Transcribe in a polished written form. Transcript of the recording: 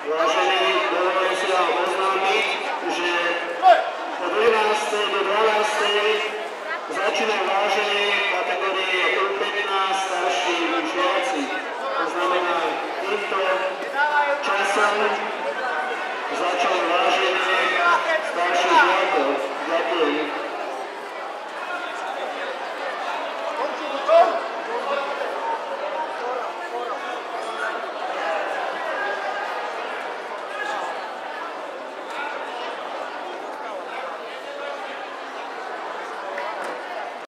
Vážení, dovolím si vám oznámiť, že od 11. do 12. začína váženie